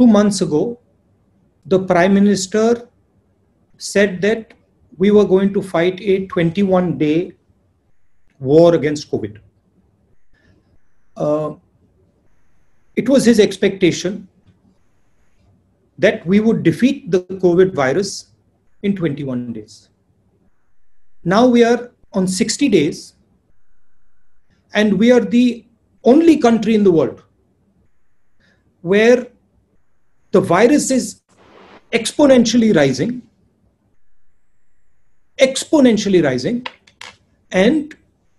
2 months ago, the Prime Minister said that we were going to fight a 21-day war against COVID. It was his expectation that we would defeat the COVID virus in 21 days. Now we are on 60 days, and we are the only country in the world where the virus is exponentially rising, and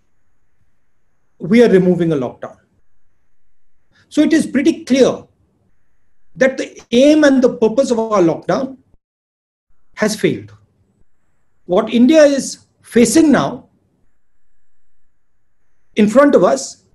we are removing a lockdown. So it is pretty clear that the aim and the purpose of our lockdown has failed. What India is facing now in front of us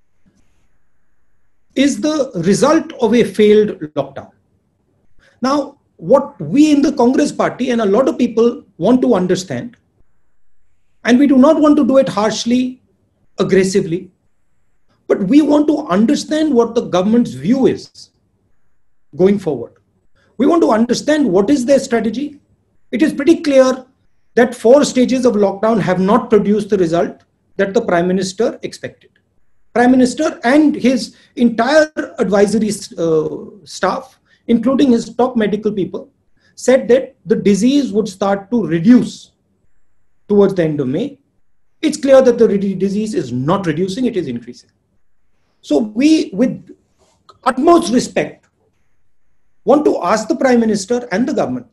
is the result of a failed lockdown. Now, what we in the Congress party and a lot of people want to understand, and we do not want to do it harshly, aggressively, but we want to understand what the government's view is going forward. We want to understand what is their strategy. It is pretty clear that 4 stages of lockdown have not produced the result that the Prime Minister expected. Prime Minister and his entire advisory staff, including his top medical people, said that the disease would start to reduce towards the end of May. It's clear that the disease is not reducing, it is increasing. So we, with utmost respect, want to ask the Prime Minister and the government,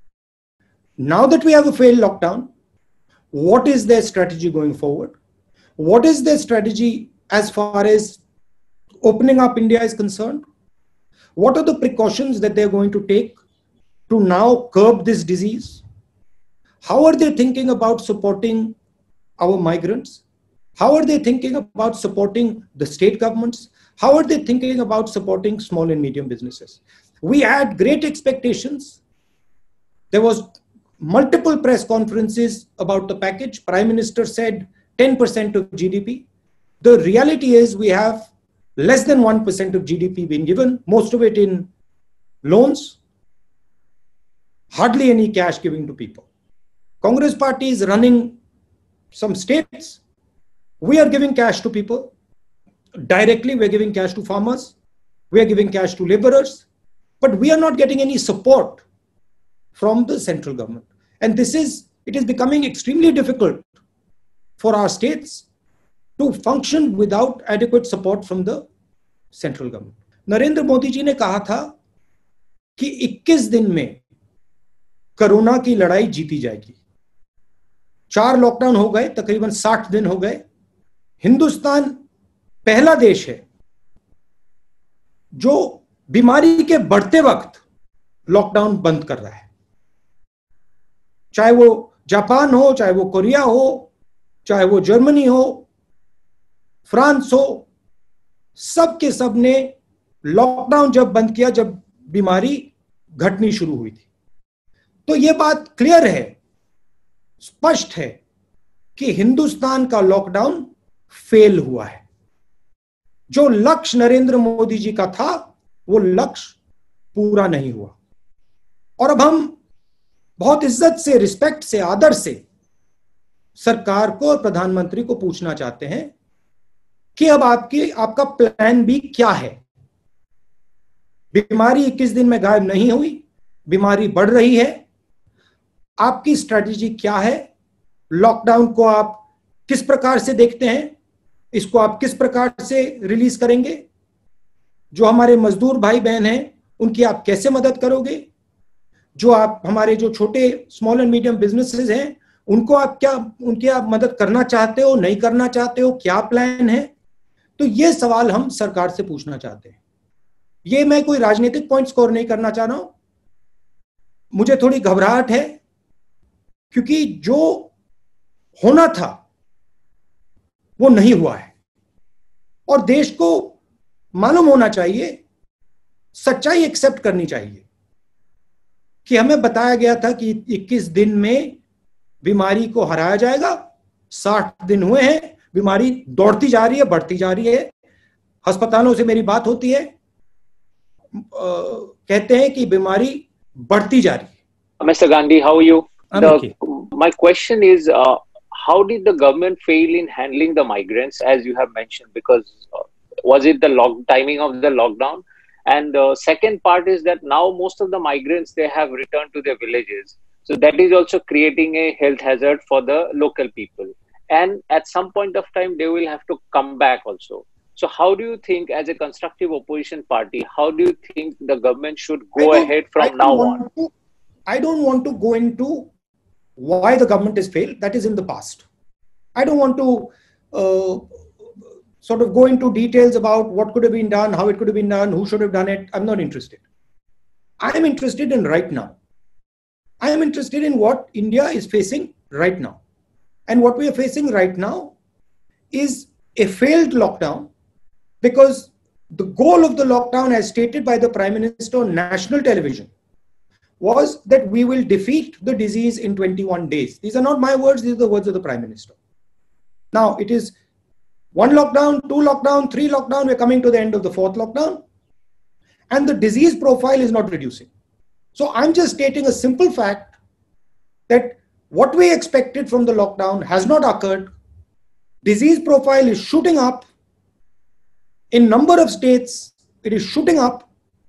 now that we have a failed lockdown, what is their strategy going forward? What is their strategy as far as opening up India is concerned? What are the precautions that they're going to take to now curb this disease? How are they thinking about supporting our migrants? How are they thinking about supporting the state governments? How are they thinking about supporting small and medium businesses? We had great expectations. There was multiple press conferences about the package. Prime Minister said 10% of GDP. The reality is we have less than 1% of GDP being given, most of it in loans, hardly any cash giving to people. Congress party is running some states. We are giving cash to people. Directly, we are giving cash to farmers. We are giving cash to laborers. But we are not getting any support from the central government. And it is becoming extremely difficult for our states to function without adequate support from the central government. Narendra Modi ji ने कहा था कि 21 दिन में corona की लड़ाई जीती जाएगी। 4 लॉकडाउन हो गए, तकरीबन 60 दिन हो गए। हिंदुस्तान पहला देश है जो बीमारी के बढ़ते वक्त लॉकडाउन बंद कर रहा है। चाहे वो जापान हो, चाहे वो कोरिया हो, चाहे वो जर्मनी हो, फ्रांस हो, सब के सब ने लॉकडाउन जब बंद किया जब बीमारी घटनी शुरू हुई थी। तो यह बात क्लियर है, स्पष्ट है कि हिंदुस्तान का लॉकडाउन फेल हुआ है। जो लक्ष्य नरेंद्र मोदी जी का था वो लक्ष्य पूरा नहीं हुआ। और अब हम बहुत इज्जत से, रिस्पेक्ट से, आदर से सरकार को और प्रधानमंत्री को पूछना चाहते हैं कि अब आपका प्लान बी क्या है? बीमारी 21 दिन में गायब नहीं हुई, बीमारी बढ़ रही है। आपकी स्ट्रेटजी क्या है? लॉकडाउन को आप किस प्रकार से देखते हैं? इसको आप किस प्रकार से रिलीज करेंगे? जो हमारे मजदूर भाई बहन हैं उनकी आप कैसे मदद करोगे? जो आप हमारे जो छोटे स्मॉल एंड मीडियम बिजनेसेस हैं उनको उनकी आप मदद करना चाहते हो, नहीं करना चाहते हो? क्या प्लान है? तो ये सवाल हम सरकार से पूछना चाहते हैं। ये मैं कोई राजनीतिक पॉइंट स्कोर नहीं करना चाह रहा हूं। मुझे थोड़ी घबराहट है क्योंकि जो होना था वो नहीं हुआ है और देश को मालूम होना चाहिए, सच्चाई एक्सेप्ट करनी चाहिए कि हमें बताया गया था कि 21 दिन में बीमारी को हराया जाएगा। 60 दिन हुए हैं, बीमारी दौड़ती जा रही है, बढ़ती जा रही है। अस्पतालों से मेरी बात होती है कहते हैं कि बीमारी बढ़ती जा रही है। Mr. Gandhi, how are you? Okay. My question is, how did the government fail in handling the migrants, as you have mentioned? Because was it the timing of the lockdown? And the second part is that now most of the migrants, they have returned to their villages. So that is also creating a health hazard for the local people. And at some point of time, they will have to come back also. So how do you think, as a constructive opposition party, how do you think the government should go ahead from now on? I don't want to go into why the government has failed. That is in the past. I don't want to sort of go into details about what could have been done, how it could have been done, who should have done it. I'm not interested. I am interested in right now. I am interested in what India is facing right now. And what we are facing right now is a failed lockdown, because the goal of the lockdown, as stated by the Prime Minister on national television, was that we will defeat the disease in 21 days. These are not my words, these are the words of the Prime Minister. Now, it is 1 lockdown, 2 lockdown, 3 lockdown, we're coming to the end of the 4th lockdown, and the disease profile is not reducing. So I'm just stating a simple fact that what we expected from the lockdown has not occurred. Disease profile is shooting up. In number of states, it is shooting up.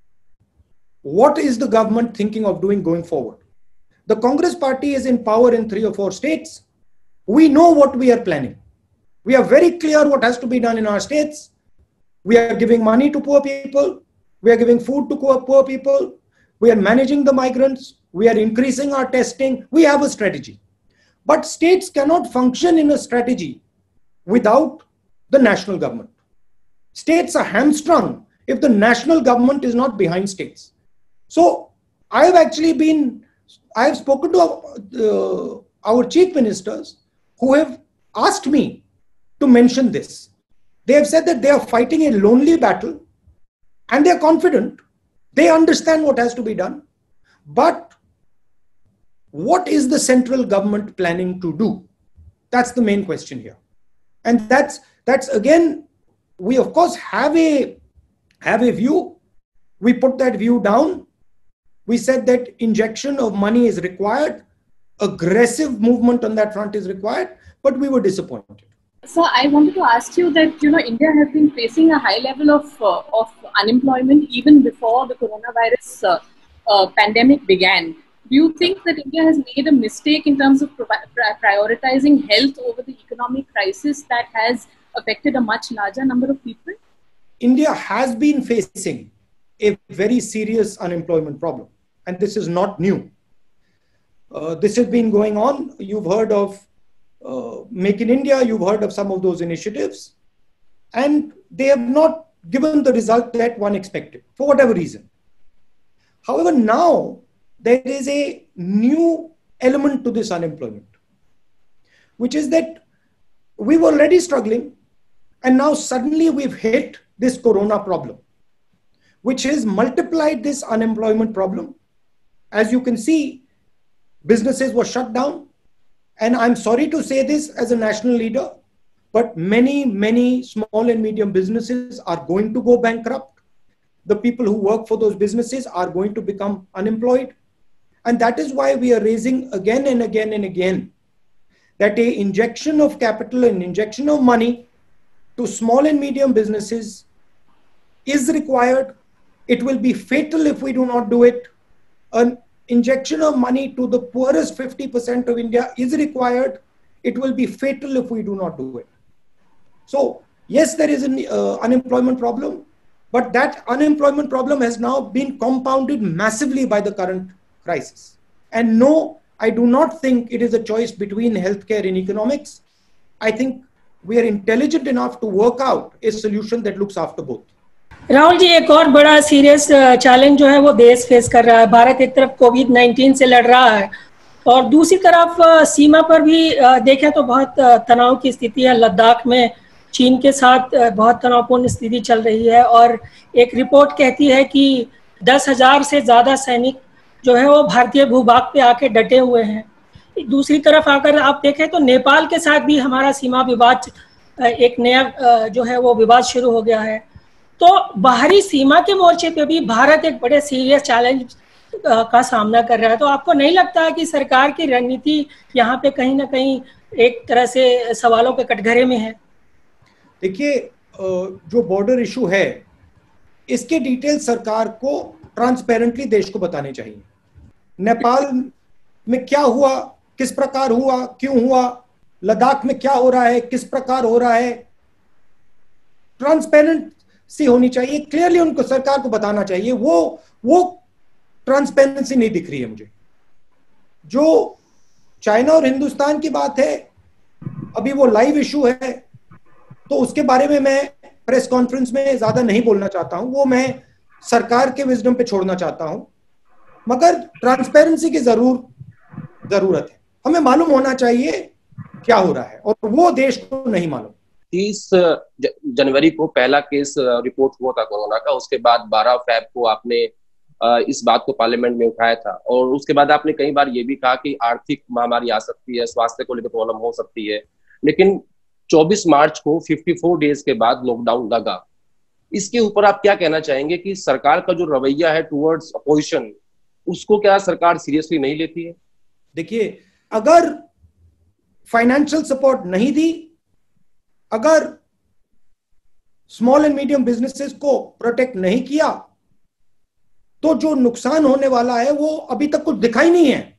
What is the government thinking of doing going forward? The Congress party is in power in 3 or 4 states. We know what we are planning. We are very clear what has to be done in our states. We are giving money to poor people. We are giving food to poor people. We are managing the migrants. We are increasing our testing. We have a strategy. But states cannot function in a strategy without the national government. States are hamstrung if the national government is not behind states. So I have spoken to our chief ministers who have asked me to mention this. They have said that they are fighting a lonely battle and they are confident. They understand what has to be done. But what is the central government planning to do? That's the main question here. And that's again, we of course have a view. We put that view down. We said that injection of money is required. Aggressive movement on that front is required, but we were disappointed. So I wanted to ask you that, India has been facing a high level of unemployment even before the coronavirus pandemic began. Do you think that India has made a mistake in terms of prioritizing health over the economic crisis that has affected a much larger number of people? India has been facing a very serious unemployment problem, and this is not new. This has been going on. You've heard of Make in India, you've heard of some of those initiatives, and they have not given the result that one expected for whatever reason. However, now there is a new element to this unemployment, which is that we were already struggling, and now suddenly we've hit this corona problem, which has multiplied this unemployment problem. As you can see, businesses were shut down. And I'm sorry to say this as a national leader, but many small and medium businesses are going to go bankrupt. The people who work for those businesses are going to become unemployed. And that is why we are raising again and again and again that an injection of capital and injection of money to small and medium businesses is required. It will be fatal if we do not do it. An injection of money to the poorest 50% of India is required. It will be fatal if we do not do it. So yes, there is an unemployment problem, but that unemployment problem has now been compounded massively by the current crisis. And no, I do not think it is a choice between healthcare and economics. I think we are intelligent enough to work out a solution that looks after both. Rahul ji, एक और बड़ा serious challenge जो है वो देश face कर रहा है. भारत एक तरफ कोविड-19 से लड़ रहा है और दूसरी तरफ सीमा पर भी देखें तो बहुत तनाव की स्थिति है. लद्दाख में चीन के साथ बहुत तनावपूर्ण स्थिति चल रही है और एक रिपोर्ट कहती है कि 10,000 से ज़्यादा सैनिक जो है वो भारतीय भूभाग पे आके डटे हुए हैं. दूसरी तरफ अगर आप देखें तो नेपाल के साथ भी हमारा सीमा विवाद, एक नया जो है वो विवाद शुरू हो गया है. तो बाहरी सीमा के मोर्चे पे भी भारत एक बड़े सीरियस चैलेंज का सामना कर रहा है। तो आपको नहीं लगता है कि सरकार की रणनीति यहाँ पे कहीं ना कहीं एक तरह से सवालों के कटघरे में है? देखिए, जो बॉर्डर इशू है, इसके डिटेल सरकार को ट्रांसपेरेंटली देश को बताने चाहिए। नेपाल में क्या हुआ, किस प्रकार हुआ, क्यों हुआ, लद्दाख में क्या हो रहा है, किस प्रकार हो रहा है, ट्रांसपेरेंसी होनी चाहिए। क्लियरली उनको, सरकार को बताना चाहिए। वो ट्रांसपेरेंसी नहीं दिख रही है मुझे। जो चाइना और हिंदुस्तान की बात है, अभी वो लाइव इशू है, तो उसके बारे में मैं प्रेस कॉन्फ्रेंस में ज्यादा नहीं बोलना चाहता हूं। वो मैं सरकार के विजडम पे छोड़ना चाहता हूं। मगर ट्रांसपेरेंसी की जरूरत है। हमें मालूम होना चाहिए क्या हो रहा है, और वो देश को नहीं मालूम। 30 जनवरी को पहला केस रिपोर्ट हुआ था कोरोना का। उसके बाद 12 फैब को आपने इस बात को पार्लियामेंट में उठाया था, और उसके बाद आपने कई बार ये भी कहा कि आर्थिक महामारी आ सकती है, स्वास्थ्य को लेकर प्रॉब्लम हो सकती है। लेकिन 24 मार्च को 54 डेज के बाद लॉकडाउन लगा। इसके ऊपर आप क्या कहना चाहेंगे कि सरकार का जो रवैया है टुवर्ड्स अपोजिशन, उसको क्या सरकार सीरियसली नहीं लेती है? देखिए, अगर फाइनेंशियल सपोर्ट नहीं दी, अगर स्मॉल एंड मीडियम बिजनेसेस को प्रोटेक्ट नहीं किया, तो जो नुकसान होने वाला है वो अभी तक कुछ दिखाई नहीं है।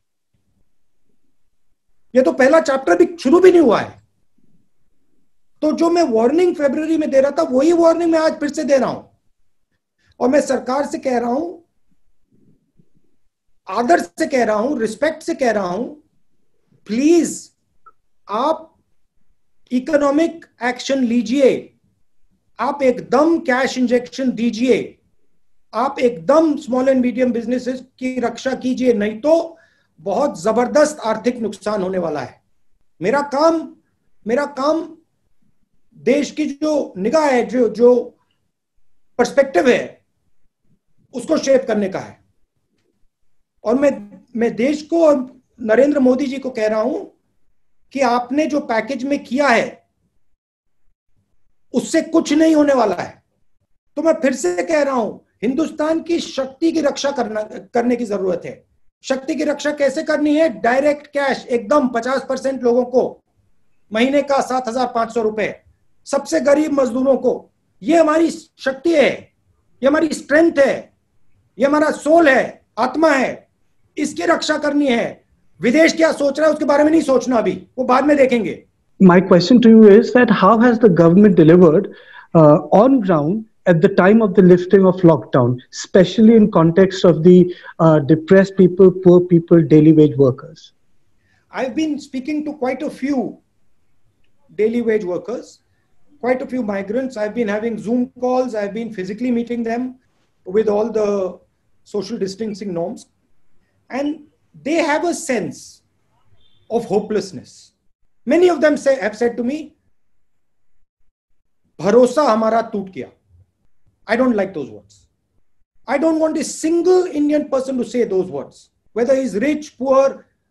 ये तो पहला चैप्टर भी शुरू भी नहीं हुआ है। तो जो मैं वार्निंग फरवरी में दे रहा था, वही वार्निंग मैं आज फिर से दे रहा हूं। और मैं सरकार से कह रहा हूं, आदर से कह रहा हूं, रिस्पेक्ट से कह रहा हूं, प्लीज आप इकोनॉमिक एक्शन लीजिए। आप एकदम कैश इंजेक्शन दीजिए। आप एकदम स्मॉल एंड मीडियम बिजनेसेस की रक्षा कीजिए, नहीं तो बहुत जबरदस्त आर्थिक नुकसान होने वाला है। मेरा काम देश की जो निगाह है, जो पर्सपेक्टिव है, उसको शेप करने का है। और मैं देश को और नरेंद्र मोदी जी को कह रहा हूं कि आपने जो पैकेज में किया है, उससे कुछ नहीं होने वाला है। तो मैं फिर से कह रहा हूं, हिंदुस्तान की शक्ति की रक्षा करने की जरूरत है। शक्ति की रक्षा कैसे करनी है? डायरेक्ट कैश एकदम 50% लोगों को महीने का 7,500 रुपए, सबसे गरीब मजदूरों को। ये हमारी शक्ति है, ये हमारी स्ट्रेंथ है, ये हमारा सोल है, आत्मा है। इसकी रक्षा करनी है। विदेश क्या सोच रहा है उसके बारे में नहीं सोचना, अभी वो बाद में देखेंगे। My question to you is that how has the government delivered on ground at the time of the lifting of lockdown, especially in context of the depressed people, poor people, daily wage workers? I've been speaking to quite a few daily wage workers, quite a few migrants. I've been having Zoom calls. I've been physically meeting them with all the social distancing norms. And they have a sense of hopelessness. Many of them have said to me, भरोसा हमारा टूट गया. I don't like those words. I don't want a single Indian person to say those words. Whether he's rich, poor,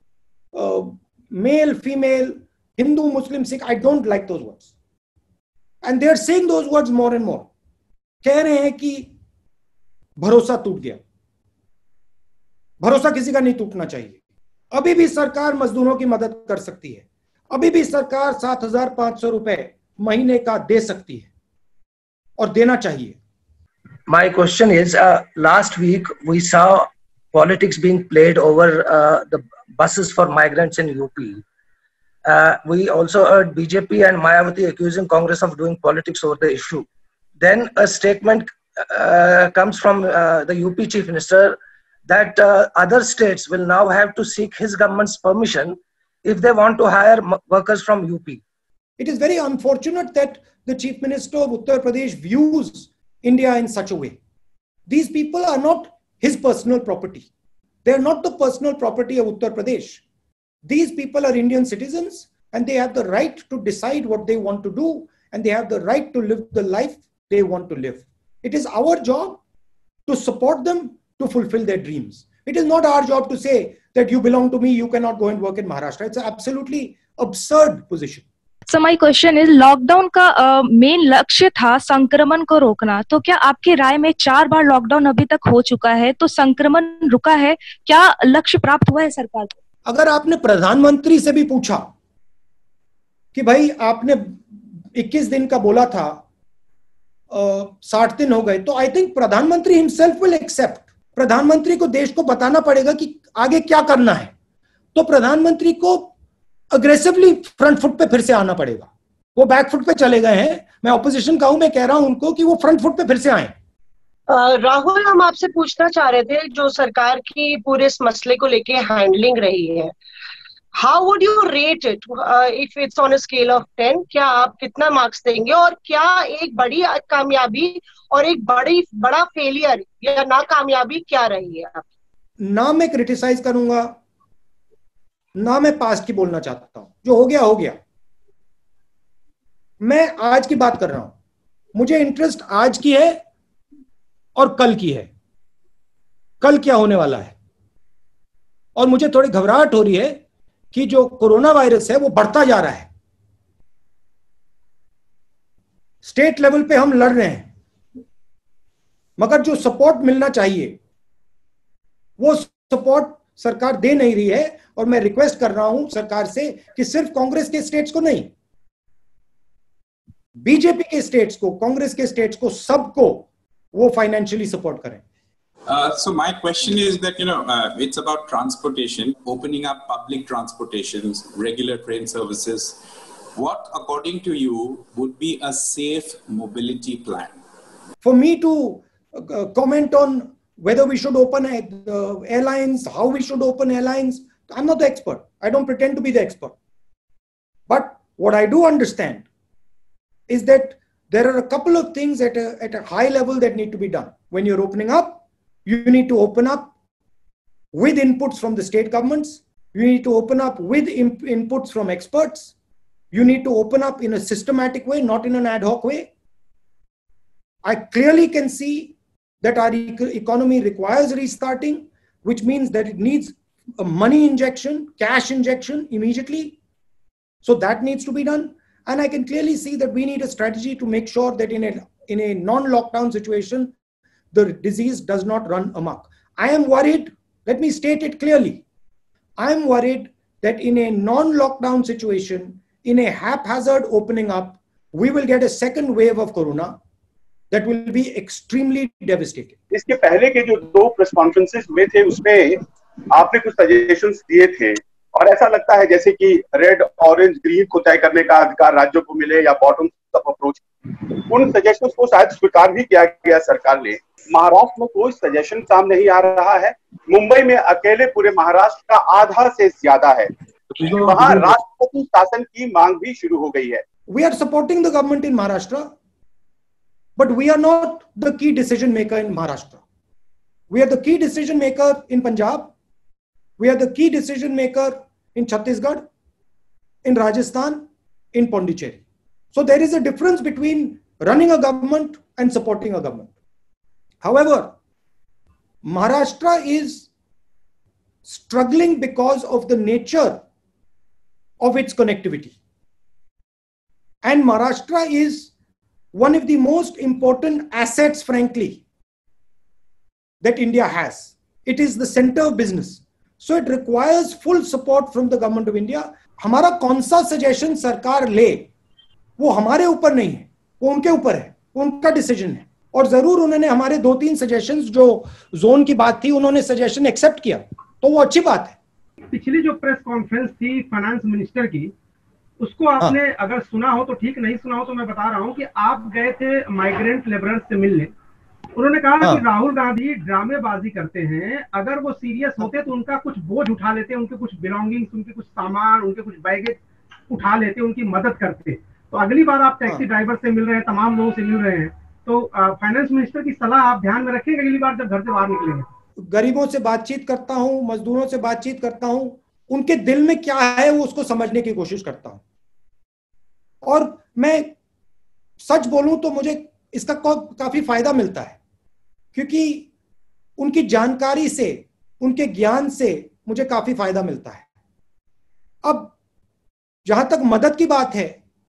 male, female, Hindu, Muslim, Sikh, I don't like those words. And they're saying those words more and more. कह रहे हैं कि भरोसा टूट गया. भरोसा किसी का नहीं टूटना चाहिए. अभी भी सरकार मजदूरों की मदद कर सकती है. अभी भी सरकार 7,500 रुपए महीने का दे सकती है और देना चाहिए. My question is, last week we saw politics being played over the buses for migrants in UP. We also heard BJP and Mayawati accusing Congress of doing politics over the issue. Then a statement comes from the UP Chief Minister that other states will now have to seek his government's permission if they want to hire workers from UP. It is very unfortunate that the Chief Minister of Uttar Pradesh views India in such a way. These people are not his personal property. They are not the personal property of Uttar Pradesh. These people are Indian citizens and they have the right to decide what they want to do and they have the right to live the life they want to live. It is our job to support them to fulfill their dreams. It is not our job to say that you belong to me, you cannot go and work in Maharashtra. It's an absolutely absurd position. So my question is, lockdown का main लक्ष्य था संक्रमण को रोकना, तो क्या आपकी राय में 4 बार लॉकडाउन अभी तक हो चुका है, तो संक्रमण रुका है, क्या लक्ष्य प्राप्त हुआ है सरकार को? अगर आपने प्रधानमंत्री से भी पूछा कि भाई आपने 21 दिन का बोला था, 60 दिन हो गए, तो आई थिंक प्रधानमंत्री हिमसेल्फ विल एक्सेप्ट। प्रधानमंत्री को देश को बताना पड़ेगा कि आगे क्या करना है, तो प्रधानमंत्री को अग्रेसिवली फ्रंट फुट पे फिर से आना पड़ेगा। वो बैक फुट पे चले गए हैं, मैं ऑपोजिशन का हूं, मैं कह रहा हूं उनको कि वो फ्रंट फुट पे फिर से आए। राहुल, हम आपसे पूछना चाह रहे थे, जो सरकार की पूरे इस मसले को लेके हैंडलिंग रही है, how would you rate it if it's on a scale of 10? क्या आप कितना मार्क्स देंगे, और क्या एक बड़ी कामयाबी और एक बड़ा फेलियर या नाकामयाबी क्या रही है? ना मैं क्रिटिसाइज करूंगा, ना मैं पास्ट की बोलना चाहता हूं। जो हो गया हो गया। मैं आज की बात कर रहा हूं। मुझे इंटरेस्ट आज की है और कल की है, कल क्या होने वाला है। और मुझे थोड़ी घबराहट हो रही है कि जो कोरोना वायरस है वो बढ़ता जा रहा है। स्टेट लेवल पे हम लड़ रहे हैं, मगर जो सपोर्ट मिलना चाहिए वो सपोर्ट सरकार दे नहीं रही है। और मैं रिक्वेस्ट कर रहा हूं सरकार से कि सिर्फ कांग्रेस के स्टेट्स को नहीं, बीजेपी के स्टेट्स को, कांग्रेस के स्टेट्स को, सबको वो फाइनेंशियली सपोर्ट करें। So my question is that, it's about transportation, opening up public transportations, regular train services. What, according to you, would be a safe mobility plan? For me to comment on whether we should open airlines, how we should open airlines, I'm not the expert. I don't pretend to be the expert. But what I do understand is that there are a couple of things at a high level that need to be done. When you're opening up, you need to open up with inputs from the state governments. You need to open up with inputs from experts. You need to open up in a systematic way, not in an ad hoc way. I clearly can see that our economy requires restarting, which means that it needs a money injection, cash injection immediately. So that needs to be done. And I can clearly see that we need a strategy to make sure that in a non-lockdown situation, the disease does not run amok. I am worried, let me state it clearly. I am worried that in a non-lockdown situation, in a haphazard opening up, we will get a second wave of corona that will be extremely devastating. इसके पहले के जो 2 press conferences हुए थे उसमें आपने कुछ suggestions दिए थे, और ऐसा लगता है जैसे कि रेड, ऑरेंज, ग्रीन को तय करने का अधिकार राज्यों को मिले या बॉटम अप अप्रोच। उन सजेशंस को शायद स्वीकार भी किया गया सरकार ने। महाराष्ट्र में कोई सजेशन काम नहीं आ रहा है। मुंबई में अकेले पूरे महाराष्ट्र का आधा से ज्यादा है। वहां राष्ट्रपति शासन की मांग भी शुरू हो गई है। We are supporting the government in Maharashtra, but we are not the key decision maker in Maharashtra. We are the key decision maker in Punjab. We are the key decision maker in Chhattisgarh, in Rajasthan, in Pondicherry. So there is a difference between running a government and supporting a government. However, Maharashtra is struggling because of the nature of its connectivity. And Maharashtra is one of the most important assets, frankly, that India has. It is the center of business. So it requires full support from the government of India. हमारा कौन सा suggestion सरकार ले वो हमारे ऊपर नहीं है, वो उनके ऊपर है, वो उनका डिसीजन है। और जरूर उन्होंने हमारे 2-3 सजेशंस, जो जोन की बात थी, उन्होंने सजेशन एक्सेप्ट किया, तो वो अच्छी बात है। पिछली जो प्रेस कॉन्फ्रेंस थी फाइनेंस मिनिस्टर की, उसको आपने अगर सुना हो तो ठीक, नहीं सुना हो तो मैं बता रहा हूं कि आप गए थे माइग्रेंट लेबरर्स से मिलने। उन्होंने कहा कि राहुल गांधी ड्रामेबाजी करते हैं, अगर वो सीरियस होते तो उनका कुछ बोझ उठा लेते, उनके कुछ बिलोंगिंग्स, उनके कुछ सामान, उनके कुछ बैगेज उठा लेते, उनकी मदद करते। तो अगली बार आप टैक्सी ड्राइवर से मिल रहे हैं, तमाम लोगों से मिल रहे हैं, तो फाइनेंस मिनिस्टर की सलाह आप ध्यान में रखेंगे अगली बार जब घर से बाहर निकलेंगे। गरीबों से बातचीत करता हूं, मजदूरों से बातचीत करता हूं, उनके दिल में क्या है वो उसको समझने की कोशिश करता हूं। और मैं सच बोलूं तो मुझे इसका काफी फायदा मिलता है, क्योंकि उनकी जानकारी से, उनके ज्ञान से मुझे काफी फायदा मिलता है। अब जहां तक मदद की बात है,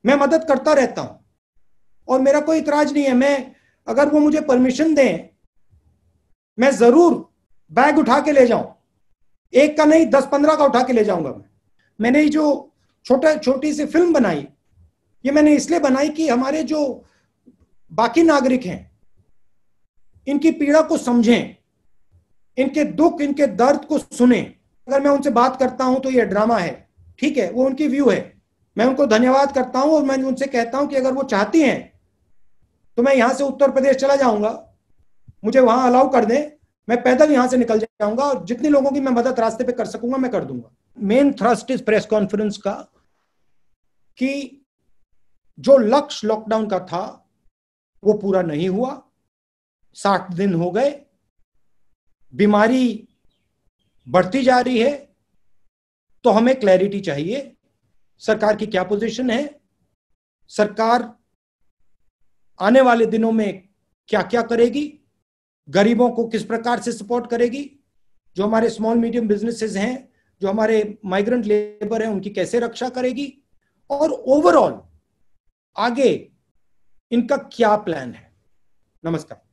मैं मदद करता रहता हूं और मेरा कोई इतराज नहीं है। मैं, अगर वो मुझे परमिशन दें, मैं जरूर बैग उठा के ले जाऊं, एक का नहीं 10-15 का उठा के ले जाऊंगा। मैंने ये जो छोटी सी फिल्म बनाई, ये मैंने इसलिए बनाई कि हमारे जो बाकी नागरिक हैं, इनकी पीड़ा को समझें, इनके दुख, इनके दर्द को सुने। अगर मैं उनसे बात करता हूं तो ये ड्रामा है, ठीक है, वो उनकी व्यू है, मैं उनको धन्यवाद करता हूं और मैं उनसे कहता हूं कि अगर वो चाहती हैं तो मैं यहां से उत्तर प्रदेश चला जाऊंगा, मुझे वहां अलाउ कर दें, मैं पैदल यहां से निकल जाऊंगा और जितनी लोगों की मैं मदद रास्ते पे कर सकूंगा मैं कर दूंगा। मेन थ्रस्ट इस प्रेस कॉन्फ्रेंस का कि जो लक्ष्य लॉकडाउन का था वो पूरा नहीं हुआ, 60 दिन हो गए, बीमारी बढ़ती जा रही है, तो हमें क्लैरिटी चाहिए सरकार की क्या पोजीशन है, सरकार आने वाले दिनों में क्या क्या करेगी, गरीबों को किस प्रकार से सपोर्ट करेगी, जो हमारे स्मॉल मीडियम बिजनेसेस हैं, जो हमारे माइग्रेंट लेबर हैं, उनकी कैसे रक्षा करेगी, और ओवरऑल आगे इनका क्या प्लान है। नमस्कार।